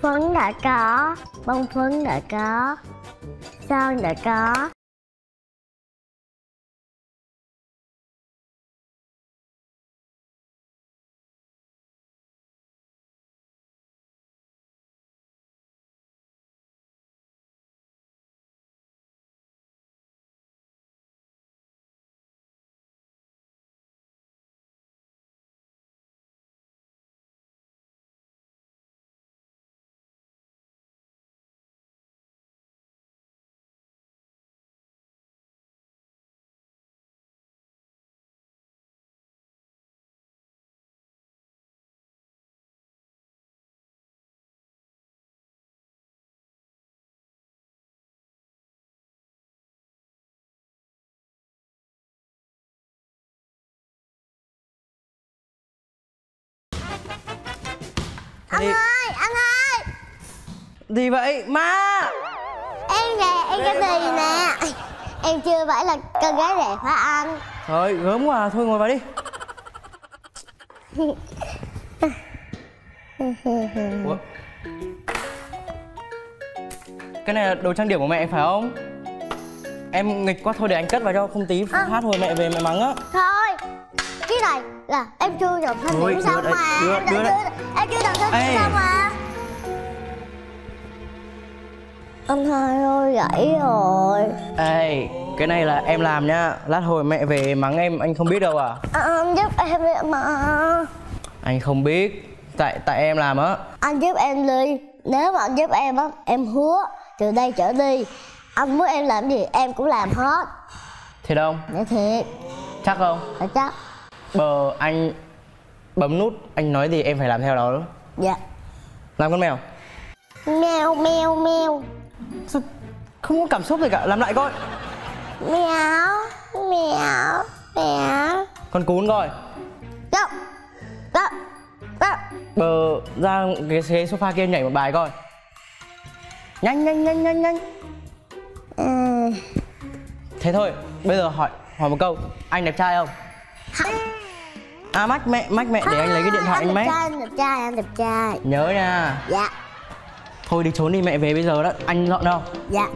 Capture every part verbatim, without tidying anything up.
phấn đã có, bông phấn đã có, son đã có. Anh Đi. ơi, anh ơi. Gì vậy má? Em nè, em cái gì nè. Em chưa phải là con gái đẹp hả anh? Thôi gớm quá à. Thôi ngồi vào đi. Ủa? Cái này là đồ trang điểm của mẹ phải không? Em nghịch quá, thôi để anh cất vào cho, không tí à. hát hồi mẹ về mẹ mắng á. Thôi, cái này là em chưa chọn thanh điểm xong mà. Đưa, đưa, đưa em chưa chọn thanh điểm xong mà. Anh hai ơi, gãy rồi. Ê, cái này là em làm nhá. Lát hồi mẹ về mắng em anh không biết đâu à. À, anh giúp em đi mà. Anh không biết. Tại tại em làm á. Anh giúp em đi. Nếu mà anh giúp em á, em hứa từ đây trở đi anh muốn em làm gì em cũng làm hết. Thiệt không? Dạ thiệt. Chắc không? Dạ chắc. Bờ anh bấm nút, anh nói gì em phải làm theo đó đúng? Dạ. Làm con mèo. Mèo mèo mèo. Sao không có cảm xúc gì cả, làm lại coi. Mèo mèo mèo. Con cún coi. Đâu đâu đâu. Bờ ra cái ghế sofa kia nhảy một bài coi. Nhanh nhanh nhanh nhanh nhanh. Ừ. Thế thôi, bây giờ hỏi hỏi một câu, anh đẹp trai không? Không. À mách mẹ, mách mẹ để anh lấy cái điện thoại anh mách. Anh đẹp trai, anh đẹp trai. Nhớ nha. Dạ. Thôi đi trốn đi, mẹ về bây giờ đó, anh dọn đâu? Dạ.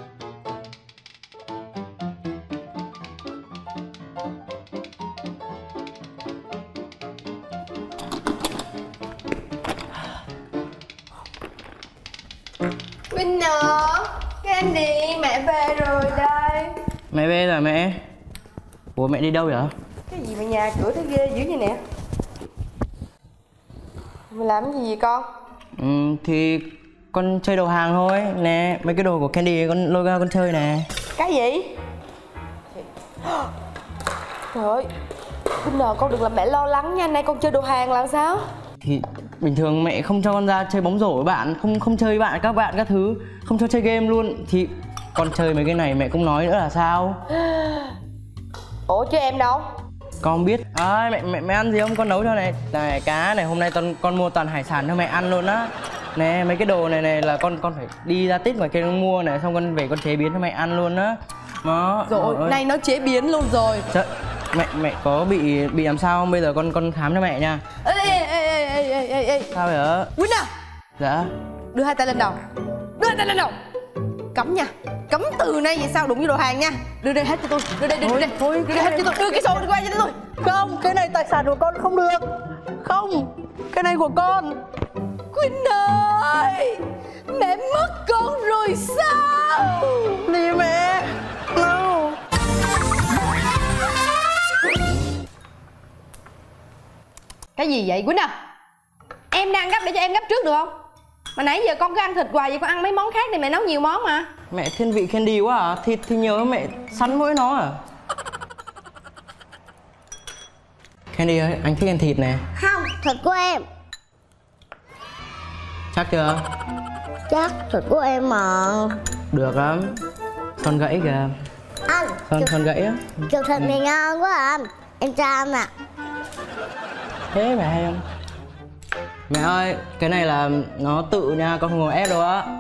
Winner, Candy, mẹ về rồi đây. Mẹ về rồi mẹ. Ủa mẹ đi đâu vậy? Cái gì mà nhà cửa thế ghê dữ vậy nè. Mày làm cái gì vậy con? Ừ, thì con chơi đồ hàng thôi. Nè, mấy cái đồ của Candy con lôi ra con chơi nè. Cái gì? Trời ơi, Winner con đừng làm mẹ lo lắng nha, nay con chơi đồ hàng là sao? Thì bình thường mẹ không cho con ra chơi bóng rổ với bạn, không không chơi với bạn các bạn các thứ, không cho chơi game luôn. Thì con chơi mấy cái này mẹ cũng nói nữa là sao? Ủa chứ em đâu? Con biết. À, mẹ mẹ mẹ ăn gì không? Con nấu cho này. Này cá này, hôm nay con con mua toàn hải sản cho mẹ ăn luôn á. Nè mấy cái đồ này này là con con phải đi ra tít ngoài kia con mua này, xong con về con chế biến cho mẹ ăn luôn á. Đó. Rồi, nay nó chế biến luôn rồi. Trời, mẹ mẹ có bị bị làm sao không? Bây giờ con con khám cho mẹ nha. Ê ê ê ê ê ê ê. Sao vậy ạ? Winner. Dạ. Đưa hai tay lên đầu. Đưa hai tay lên đầu. Cấm nha. Cấm từ nay về sau đụng với đồ hàng nha. Đưa đây hết cho tôi. Đưa đây, đưa Thôi, đây. thôi, đưa đây hết cho tôi. Đưa cái sổ đi qua cho tôi. Không, cái này tài sản của con không được. Không, cái này của con. Winner ơi, mẹ mất con rồi sao? Đi mẹ. No. Cái gì vậy Winner? Em đang gấp để cho em gấp trước được không? Mà nãy giờ con cứ ăn thịt hoài vậy, con ăn mấy món khác thì mẹ nấu nhiều món mà. Mẹ thiên vị Candy quá à? Thịt thì nhớ mẹ sắn mỗi nó à? Candy ơi, anh thích ăn thịt nè. Không, thịt của em. Chắc chưa? Chắc thịt của em mà. Được lắm. Son gãy kìa. Anh Son, son gãy á. kiểu thịt này ngon quá à anh. Em cho anh ạ. Thế mẹ hay không? Mẹ ơi, cái này là nó tự nha, con không ngồi ép đâu á.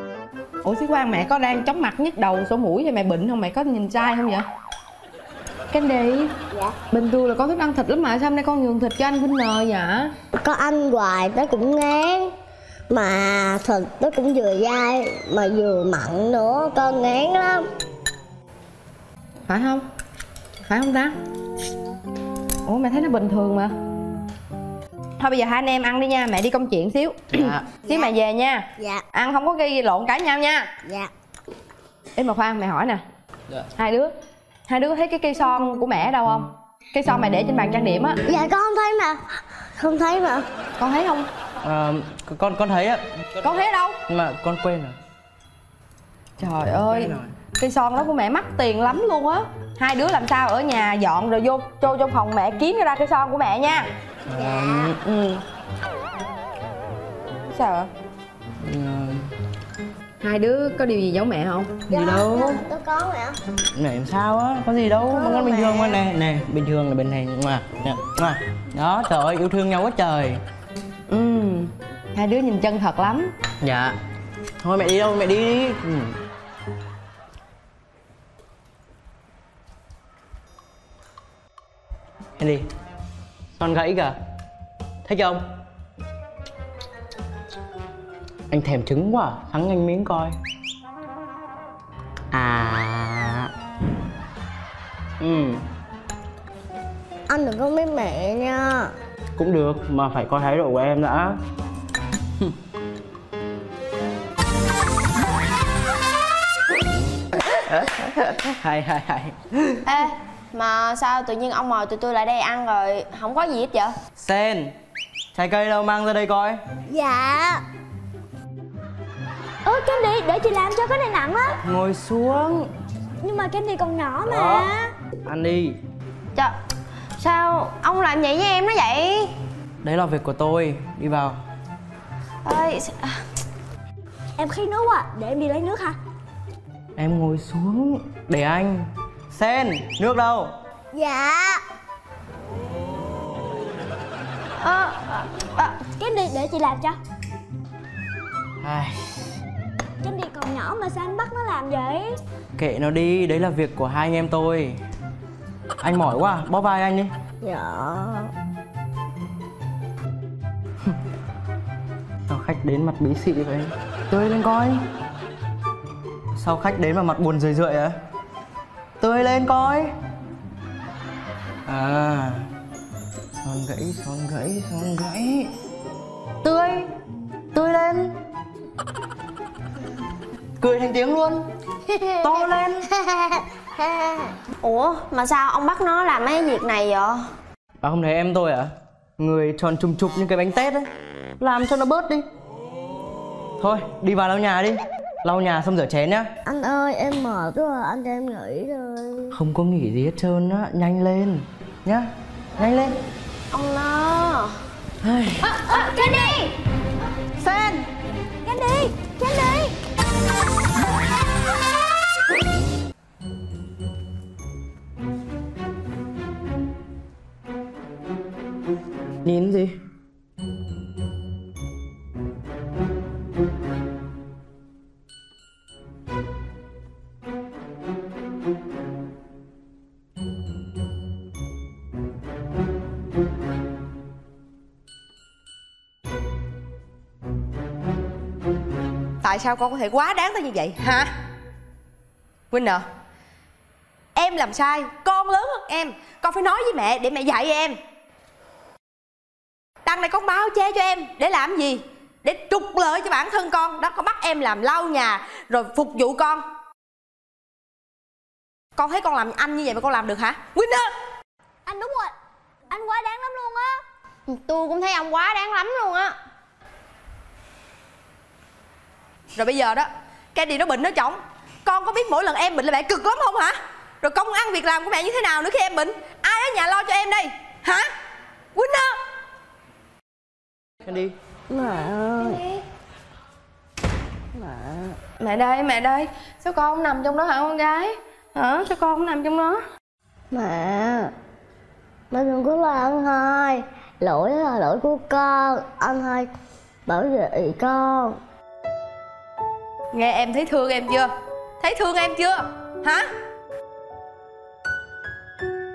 Ủa Sĩ Quang, mẹ có đang chóng mặt nhức đầu sổ mũi hay mẹ bệnh không? Mẹ có nhìn sai không vậy? Candy. Dạ. Bình thường là con thích ăn thịt lắm mà sao hôm nay con nhường thịt cho anh Vinh N vậy? Con ăn hoài nó cũng ngán. Mà thịt nó cũng vừa dai mà vừa mặn nữa, con ngán lắm. Phải không? Phải không ta? Ủa mẹ thấy nó bình thường mà. Thôi bây giờ hai anh em ăn đi nha, mẹ đi công chuyện xíu. Dạ. Xíu mẹ về nha. Dạ. Ăn không có gây lộn cãi nhau nha. Dạ. Ê mà khoan, mẹ hỏi nè. Dạ. Hai đứa Hai đứa có thấy cái cây son của mẹ ở đâu không? Cây son mẹ để trên bàn trang điểm á. Dạ con không thấy mà. Không thấy mà. Con thấy không? À, con con thấy á. Con thấy ở đâu? Nhưng mà con quên rồi. Trời ơi, Quên rồi. cây son đó của mẹ mắc tiền lắm luôn á. Hai đứa làm sao ở nhà dọn rồi vô vô trong phòng mẹ kiếm ra cây son của mẹ nha. Dạ. Ừ. Sao ạ? Ừ. Hai đứa có điều gì giấu mẹ không? Dạ, Gì đâu. dạ, tôi có mẹ. Này làm sao á, có gì đâu, mà con bình mẹ. thường mà. Nè nè, bình thường là bên này mà nè, mà đó, trời ơi, yêu thương nhau quá trời. Ừ. Hai đứa nhìn chân thật lắm. Dạ. Thôi mẹ đi đâu, mẹ đi đi. Ừ. Em đi. Son gãy kìa. Thấy không? Anh thèm trứng quá, thắng anh miếng coi. À. Ừ. Anh đừng có biết mẹ nha. Cũng được, mà phải coi thái độ của em đã. Hay hay hay. Ê, mà sao tự nhiên ông mời tụi tôi lại đây ăn rồi không có gì hết vậy? Sen, trái cây đâu, mang ra đây coi. Dạ. Ơ Candy, để chị làm cho, cái này nặng lắm. Ngồi xuống. Nhưng mà Candy còn nhỏ mà. Đó. Ăn đi. Trời, sao ông làm vậy với em nó vậy? Đấy là việc của tôi, đi vào. Ơi, Em khát nước quá, để em đi lấy nước hả? Em ngồi xuống, để anh. Sen, nước đâu? Dạ. ờ, ờ, Candy, để chị làm cho. Ai, Candy còn nhỏ mà sao anh bắt nó làm vậy? kệ nó đi, đấy là việc của hai anh em tôi. Anh mỏi quá, bóp vai anh đi. Dạ. Sao khách đến mặt bí xị vậy? Tươi lên coi. Sao khách đến mà mặt buồn rười rượi á? Tươi lên coi. À, son gãy, son gãy, son gãy. Tươi, tươi lên. Cười thành tiếng luôn. To lên. ủa mà sao ông bắt nó làm mấy việc này vậy? À, không thấy em tôi à? Người tròn trùng trục như cái bánh tét ấy. Làm cho nó bớt đi. Thôi, đi vào lau nhà đi. Lau nhà xong rửa chén nhá. Anh ơi, em mệt quá, anh cho em nghỉ thôi. Không có nghỉ gì hết trơn á, nhanh lên nhá, nhanh lên. Ông nó. Ai. Candy! Sen. Candy, Candy. Nhìn gì? Tại sao con có thể quá đáng tới như vậy hả? Vinh à, em làm sai, con lớn hơn em, con phải nói với mẹ để mẹ dạy em. Đằng này con bao che cho em để làm gì? Để trục lợi cho bản thân con. Đó, con bắt em làm lau nhà rồi phục vụ con. Con thấy con làm anh như vậy mà con làm được hả? Vinh à! Anh đúng rồi, anh quá đáng lắm luôn á. Tôi cũng thấy ông quá đáng lắm luôn á. Rồi bây giờ đó, cái đi nó bệnh nó chóng. Con có biết mỗi lần em bệnh là mẹ cực lắm không hả? Rồi công ăn việc làm của mẹ như thế nào nữa khi em bệnh? Ai ở nhà lo cho em đây? Hả? Quýnh á! Đi. Mẹ ơi. Mẹ. Mẹ đây, mẹ đây. Sao con không nằm trong đó hả con gái? Hả? Sao con không nằm trong đó? Mẹ. Mẹ đừng có la anh hai. Lỗi là lỗi của con. Anh hai bảo vệ con. Nghe em thấy thương em chưa? Thấy thương em chưa? Hả?